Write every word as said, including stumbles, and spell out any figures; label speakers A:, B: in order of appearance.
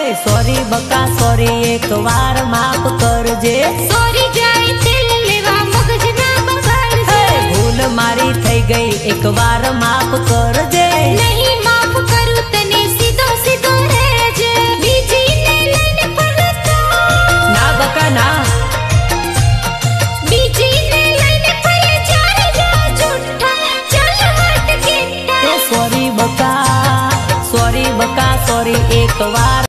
A: sorry બકા sorry એક વાર માફ કરજે
B: સોરી જાય તેલ લેવા મગજ ના બગાડજે
A: ભૂલ મારી થઈ ગઈ એક વાર માફ કરજે
B: નહીં માફ કરું તને સીધો સીધો રહેજે બીજી ને લઈને ફરતો
A: ના બકા ના
B: બીજી ને લઈને ફરે ચારે જા જૂઠા ચાલ હટ કે
A: સોરી બકા સોરી બકા સોરી એક વાર